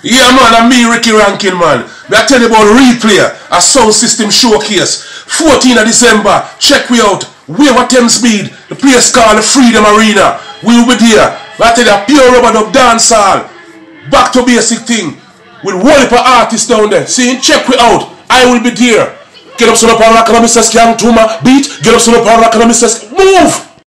Yeah, man, and me, Ricky Rankin, man. I tell you about Replay, a sound system showcase. 14th of December, check me out. Wave Thamesmead, the place called the Freedom Arena. We will be there. I tell you, pure rubber dub dance hall. Back to basic thing. With one heap of artists down there. See, check me out. I will be there. Get up, son of a rock and Mr. Skang to my beat. Get up, son of a rock and Mr. Move!